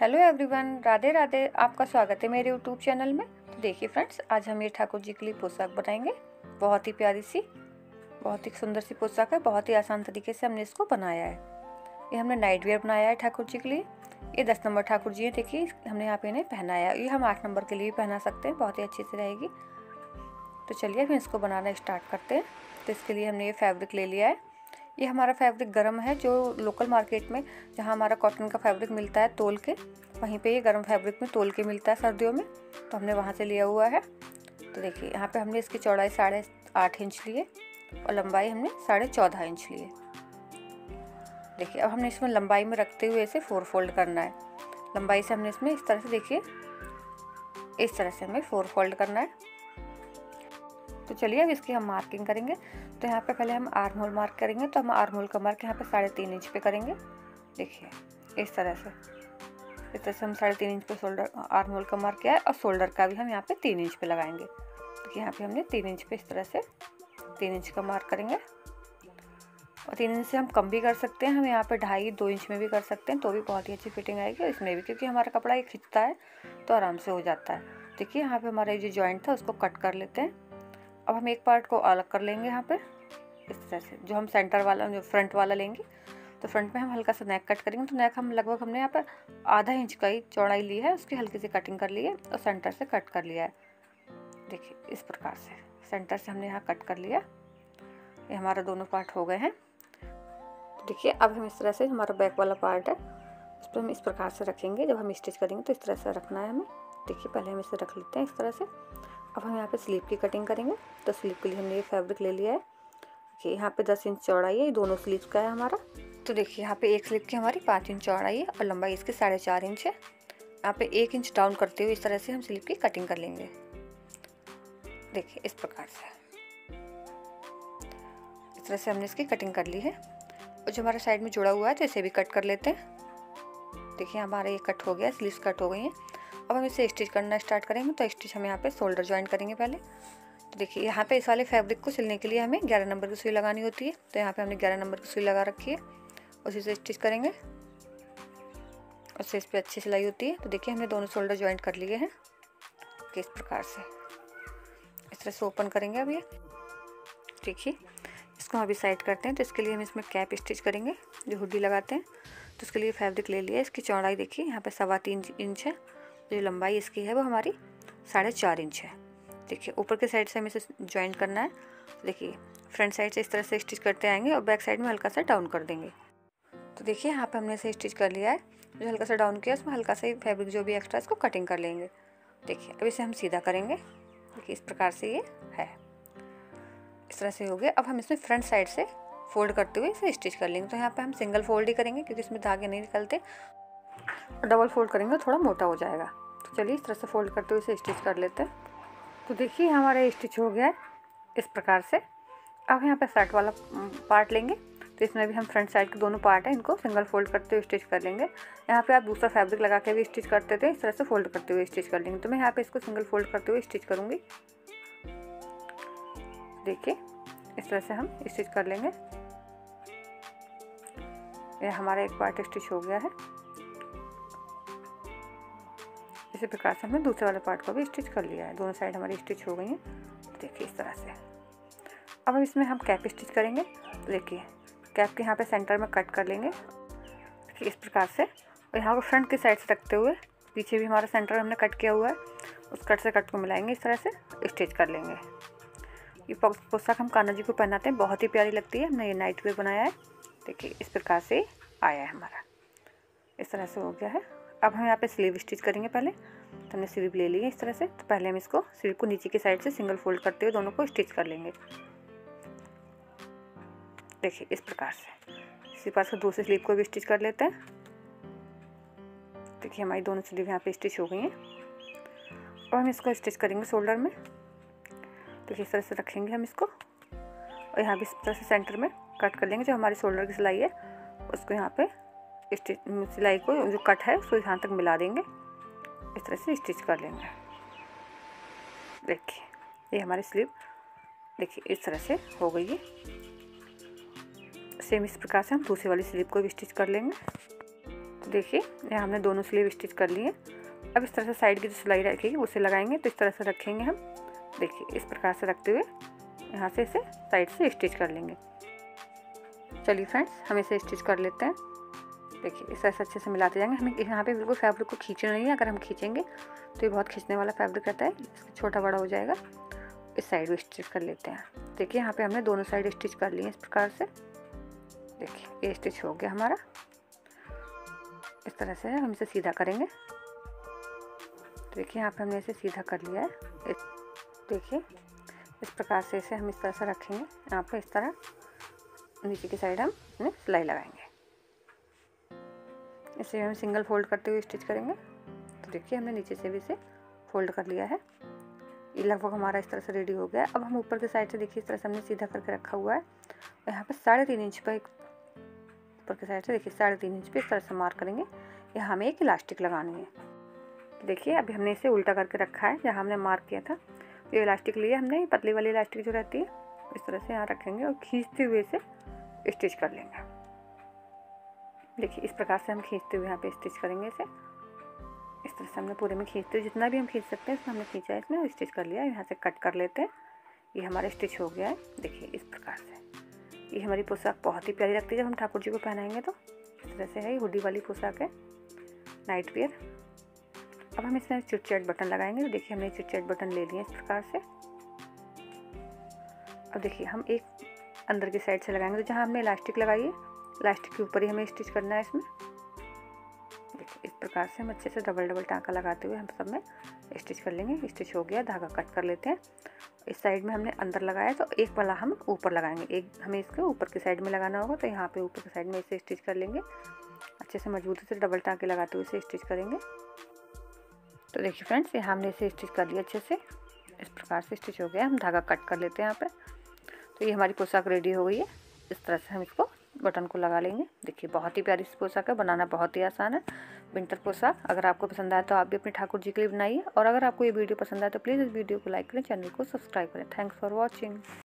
Hello everyone, Radhe Radhe. आपका स्वागत है मेरे यूट्यूब चैनल में। तो देखिए फ्रेंड्स, आज हम ये ठाकुर जी के लिए पोशाक बनाएंगे। बहुत ही प्यारी सी, बहुत ही सुंदर सी पोशाक है। बहुत ही आसान तरीके से हमने इसको बनाया है। ये हमने नाइट वेयर बनाया है ठाकुर जी के लिए। ये 10 नंबर ठाकुर जी है। देखिए हमने यहाँ पे इन्हें पहनाया है। ये हम 8 नंबर के लिए भी पहना सकते हैं, बहुत ही अच्छी से रहेगी। तो चलिए फिर इसको बनाना स्टार्ट करते हैं। तो इसके लिए हमने ये फैब्रिक ले लिया है। ये हमारा फैब्रिक गरम है। जो लोकल मार्केट में जहाँ हमारा कॉटन का फैब्रिक मिलता है तोल के, वहीं पे ये गरम फैब्रिक में तोल के मिलता है सर्दियों में, तो हमने वहाँ से लिया हुआ है। तो देखिए यहाँ पे हमने इसकी चौड़ाई 8.5 इंच लिए और लंबाई हमने 14.5 इंच लिए। देखिए अब हमने इसमें लंबाई में रखते हुए इसे 4 फोल्ड करना है। लंबाई से हमने इसमें इस तरह से, देखिए इस तरह से हमें 4 फोल्ड करना है। तो चलिए अब इसकी हम मार्किंग करेंगे। तो यहाँ पे पहले हम आर्म होल मार्क करेंगे। तो हम आर्म होल का मार्क यहाँ पे 3.5 इंच पे करेंगे। देखिए इस तरह से, हम 3.5 इंच पे शोल्डर आर्म होल का मार्क किया है और शोल्डर का भी हम यहाँ पे 3 इंच पे लगाएंगे। तो यहाँ पे हमने 3 इंच पे इस तरह से 3 इंच का मार्क करेंगे। और 3 इंच से हम कम भी कर सकते हैं। हम यहाँ पे 2.5-2 इंच में भी कर सकते हैं, तो भी बहुत ही अच्छी फिटिंग आएगी। और इसमें भी, क्योंकि हमारा कपड़ा ये खिंचता है तो आराम से हो जाता है। देखिए यहाँ पे हमारा जो जॉइंट था उसको कट कर लेते हैं। अब हम एक पार्ट को अलग कर लेंगे यहाँ पे इस तरह से। जो हम सेंटर वाला, जो फ्रंट वाला लेंगे, तो फ्रंट में हम हल्का सा नेक कट करेंगे। तो नेक हम लगभग, हमने यहाँ पर आधा इंच का ही चौड़ाई ली है, उसकी हल्की सी कटिंग कर ली है और सेंटर से कट कर लिया है। देखिए इस प्रकार से सेंटर से हमने यहाँ कट कर लिया। ये हमारा दोनों पार्ट हो गए हैं। तो देखिए अब हम इस तरह से, हमारा बैक वाला पार्ट है, उस पर हम इस प्रकार से रखेंगे। जब हम स्टिच करेंगे तो इस तरह से रखना है हमें। देखिए पहले हम इसे रख लेते हैं इस तरह से। अब हम यहाँ पे स्लीव की कटिंग करेंगे। तो स्लीव के लिए हमने ये फैब्रिक ले लिया है। देखिए यहाँ पे 10 इंच चौड़ाई है, ये दोनों स्लीव का है हमारा। तो देखिए यहाँ पे एक स्लीव की हमारी 5 इंच चौड़ाई है और लंबाई इसकी 4.5 इंच है। यहाँ पे 1 इंच डाउन करते हुए इस तरह से हम स्लीव की कटिंग कर लेंगे। देखिए इस प्रकार से, इस तरह से हमने इसकी कटिंग कर ली है। और जो हमारा साइड में जुड़ा हुआ है तो इसे भी कट कर लेते हैं। देखिए हमारा ये कट हो गया, स्लीव्स कट हो गई हैं। अब हम इसे स्टिच करना स्टार्ट करेंगे। तो स्टिच हम यहाँ पे शोल्डर ज्वाइन करेंगे पहले। तो देखिए यहाँ पे इस वाले फैब्रिक को सिलने के लिए हमें 11 नंबर की सुई लगानी होती है। तो यहाँ पे हमने 11 नंबर की सुई लगा रखी है, उसी से स्टिच करेंगे। उससे इस पर अच्छी सिलाई होती है। तो देखिए हमने दोनों शोल्डर ज्वाइंट कर लिए हैं किस प्रकार से। इस तरह से ओपन करेंगे अब ये। देखिए इसको अभी साइड करते हैं। तो इसके लिए हम इसमें कैप स्टिच करेंगे, जो हुडी लगाते हैं। तो उसके लिए फैब्रिक ले लिया। इसकी चौड़ाई देखिए यहाँ पे 3.25 इंच है। जो लंबाई इसकी है वो हमारी 4.5 इंच है। देखिए ऊपर के साइड से हमें इसे ज्वाइन करना है। देखिए फ्रंट साइड से इस तरह से स्टिच करते आएंगे और बैक साइड में हल्का सा डाउन कर देंगे। तो देखिए यहाँ पे हमने इसे स्टिच कर लिया है। जो हल्का सा डाउन किया उसमें हल्का सा फैब्रिक जो भी एक्स्ट्रा इसको कटिंग कर लेंगे। देखिए अब इसे हम सीधा करेंगे। देखिए इस प्रकार से ये है, इस तरह से हो गया। अब हम इसमें फ्रंट साइड से फोल्ड करते हुए इसे स्टिच कर लेंगे। तो यहाँ पे हम सिंगल फोल्ड ही करेंगे, क्योंकि इसमें धागे नहीं निकलते। डबल फोल्ड करेंगे तो थोड़ा मोटा हो जाएगा। तो चलिए इस तरह से फोल्ड करते हुए इसे स्टिच कर लेते हैं। तो देखिए हमारा स्टिच हो गया है इस प्रकार से। अब यहाँ पे शर्ट वाला पार्ट लेंगे। तो इसमें भी हम फ्रंट साइड के दोनों पार्ट हैं, इनको सिंगल फोल्ड करते हुए स्टिच कर लेंगे। यहाँ पे आप दूसरा फैब्रिक लगा के भी स्टिच करते थे, इस तरह से फोल्ड करते हुए स्टिच कर लेंगे। तो मैं यहाँ पे इसको सिंगल फोल्ड करते हुए स्टिच करूँगी। देखिए इस तरह से हम स्टिच कर लेंगे। यह हमारा एक पार्ट स्टिच हो गया है। इसी प्रकार से हमने दूसरे वाले पार्ट को भी स्टिच कर लिया है। दोनों साइड हमारी स्टिच हो गई हैं। देखिए इस तरह से। अब इसमें हम कैप स्टिच करेंगे। तो देखिए कैप के यहाँ पे सेंटर में कट कर लेंगे इस प्रकार से। और यहाँ को फ्रंट की साइड से रखते हुए, पीछे भी हमारा सेंटर हमने कट किया हुआ है, उस कट से कट को मिलाएंगे, इस तरह से स्टिच कर लेंगे। ये पोशाक हम कान्हा जी को पहनाते हैं, बहुत ही प्यारी लगती है। हमने ये नाइट वेयर बनाया है। देखिए इस प्रकार से आया है हमारा, इस तरह से हो गया है। अब हम यहाँ पे स्लीव स्टिच करेंगे पहले। तो हमने स्लीव ले ली है इस तरह से। तो पहले हम इसको स्लीव को नीचे की साइड से सिंगल फोल्ड करते हुए दोनों को स्टिच कर लेंगे। देखिए इस प्रकार से। इसी पास से दूसरी स्लीव को भी स्टिच कर लेते हैं। देखिए हमारी दोनों स्लीव यहाँ पे स्टिच हो गई हैं। अब हम इसको स्टिच करेंगे शोल्डर में। देखिए इस तरह से रखेंगे हम इसको और यहाँ भी इस तरह से सेंटर में कट कर लेंगे। जो हमारी शोल्डर की सिलाई है उसको यहाँ पे स्टिच, सिलाई को जो कट है उसको यहाँ तक मिला देंगे, इस तरह से स्टिच कर लेंगे। देखिए ये हमारी स्लीव देखिए इस तरह से हो गई है। सेम इस प्रकार से हम दूसरी वाली स्लीव को भी स्टिच कर लेंगे। देखिए यहाँ हमने दोनों स्लीव स्टिच कर लिए। अब इस तरह से साइड की जो सिलाई रखेगी उसे लगाएंगे। तो इस तरह से रखेंगे हम। देखिए इस प्रकार से रखते हुए यहाँ से इसे साइड से स्टिच कर लेंगे। चलिए फ्रेंड्स, हम इसे स्टिच कर लेते हैं। देखिए इस तरह से अच्छे से मिलाते जाएंगे। हमें यहाँ पे बिल्कुल फैब्रिक को खींचना नहीं है। अगर हम खींचेंगे तो ये बहुत खींचने वाला फैब्रिक रहता है, इसका छोटा बड़ा हो जाएगा। इस साइड भी स्टिच कर लेते हैं। देखिए यहाँ पे हमने दोनों साइड स्टिच कर लिए इस प्रकार से। देखिए ये स्टिच हो गया हमारा। इस तरह से हम इसे सीधा करेंगे। देखिए यहाँ पे हमने इसे सीधा कर लिया है। देखिए इस प्रकार से इसे हम इस तरह से रखेंगे। यहाँ पे इस तरह नीचे की साइड हम इसमें सिलाई लगाएंगे। इसे हम सिंगल फोल्ड करते हुए स्टिच करेंगे। तो देखिए हमने नीचे से भी इसे फोल्ड कर लिया है। ये लगभग हमारा इस तरह से रेडी हो गया है। अब हम ऊपर की साइड से देखिए इस तरह से हमने सीधा करके रखा हुआ है। यहाँ पे 3.5 इंच पर ऊपर की साइड से देखिए 3.5 इंच पे इस तरह से मार्क करेंगे। यहाँ हमें एक इलास्टिक लगानी है। तो देखिए अभी हमने इसे उल्टा करके रखा है जहाँ हमने मार्क किया था। ये इलास्टिक लिया हमने, पतली वाली इलास्टिक जो रहती है, इस तरह से यहाँ रखेंगे और खींचते हुए इसे स्टिच कर लेंगे। देखिए इस प्रकार से हम खींचते हुए यहाँ पे स्टिच करेंगे इसे। इस तरह से हमने पूरे में खींचते हुए जितना भी हम खींच सकते हैं इसमें हमने खींचा है, इसमें स्टिच कर लिया। यहाँ से कट कर लेते हैं। ये हमारा स्टिच हो गया है। देखिए इस प्रकार से ये हमारी पोशाक बहुत ही प्यारी लगती है जब हम ठाकुर जी को पहनाएंगे। तो इस तरह से है, ये हुडी वाली पोशाक है, नाइट वेयर। अब हम इसमें चिट बटन लगाएंगे। तो देखिए हमने चिट बटन ले लिए इस प्रकार से। अब देखिए हम एक अंदर की साइड से लगाएंगे। तो जहाँ हमने इलास्टिक लगाई है, इलास्टिक के ऊपर ही हमें स्टिच करना है इसमें। देखिए इस प्रकार से हम अच्छे से डबल टाँका लगाते हुए हम सब में स्टिच कर लेंगे। स्टिच हो गया, धागा कट कर लेते हैं। इस साइड में हमने अंदर लगाया तो एक वाला हम ऊपर लगाएंगे। एक हमें इसके ऊपर की साइड में लगाना होगा। तो यहाँ पे ऊपर की साइड में इसे स्टिच कर लेंगे। अच्छे से मजबूती से डबल टाँके लगाते हुए इसे स्टिच करेंगे। तो देखिए फ्रेंड्स, यहाँ हमने इसे स्टिच कर लिया अच्छे से। इस प्रकार से स्टिच हो गया। हम धागा कट कर लेते हैं यहाँ पे। तो ये हमारी पोशाक रेडी हो गई है। इस तरह से हम इसको बटन को लगा लेंगे। देखिए बहुत ही प्यारी सी पोशाक है, बनाना बहुत ही आसान है। विंटर पोशाक अगर आपको पसंद आए तो आप भी अपने ठाकुर जी के लिए बनाइए। और अगर आपको ये वीडियो पसंद आए तो प्लीज़ इस वीडियो को लाइक करें, चैनल को सब्सक्राइब करें। Thanks for watching.